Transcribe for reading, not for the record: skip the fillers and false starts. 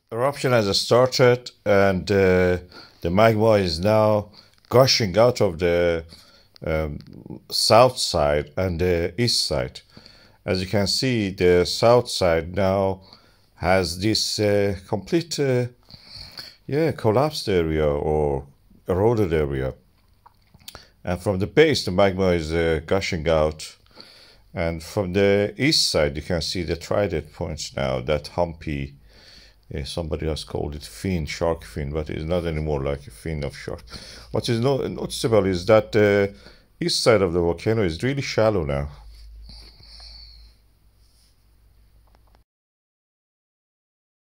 Eruption has started, and the magma is now gushing out of the south side and the east side. As you can see, the south side now has this complete collapsed area or eroded area, and from the base the magma is gushing out, and from the east side you can see the trident points now, that humpy, somebody has called it fin, shark fin, but it's not anymore like a fin of shark. What is noticeable is that the east side of the volcano is really shallow now.